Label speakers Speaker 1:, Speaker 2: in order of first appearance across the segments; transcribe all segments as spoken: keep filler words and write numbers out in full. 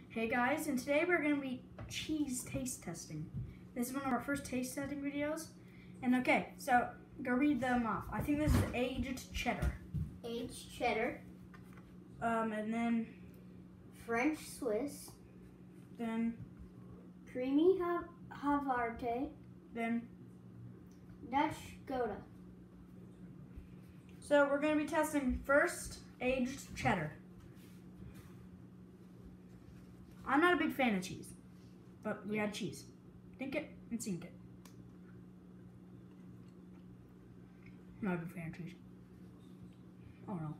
Speaker 1: Hey guys, and today we're going to be cheese taste testing. This is one of our first taste testing videos. And okay, so go read them off. I think this is aged cheddar.
Speaker 2: Aged cheddar.
Speaker 1: Um, and then
Speaker 2: French Swiss.
Speaker 1: then
Speaker 2: Creamy ha Havarti.
Speaker 1: then.
Speaker 2: Dutch Gouda.
Speaker 1: So we're going to be testing first aged cheddar. I'm not a big fan of cheese, but we had cheese. Think it and sink it. I'm not a big fan of cheese. Oh no.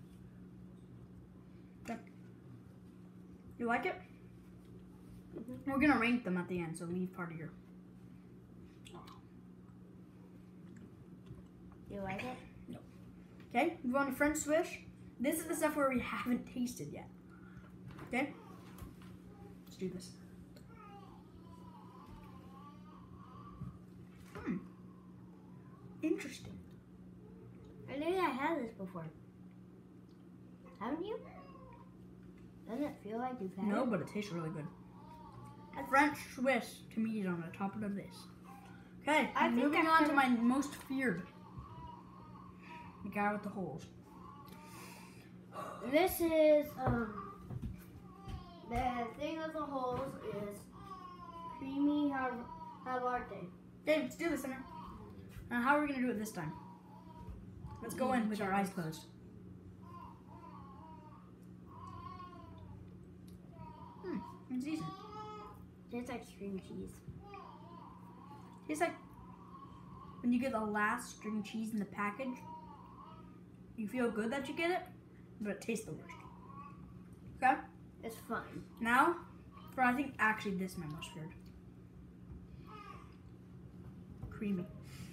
Speaker 1: Okay. You like it? Mm-hmm. We're gonna rank them at the end, so leave part of your.
Speaker 2: You like it?
Speaker 1: No. Okay, move on to French Swiss. This is the stuff where we haven't tasted yet. Okay? Let's do this. Hmm. Interesting.
Speaker 2: I think I had this before. Haven't you? Doesn't it feel like you've had
Speaker 1: No,
Speaker 2: it?
Speaker 1: but it tastes really good. French Swiss to me is on the top of this. Okay,
Speaker 2: I think
Speaker 1: moving
Speaker 2: I
Speaker 1: on to
Speaker 2: can-
Speaker 1: my most feared. The guy with the holes.
Speaker 2: This is, um, the thing with the holes is Creamy Hav Havarti.
Speaker 1: Okay, let's do this, Center. Now, how are we going to do it this time? Let's go in with our eyes closed. Hmm, it's decent.
Speaker 2: Tastes like string cheese.
Speaker 1: It's like when you get the last string cheese in the package, you feel good that you get it, but it tastes the worst. Okay?
Speaker 2: It's fine.
Speaker 1: Now, for I think actually this is my most feared. Creamy.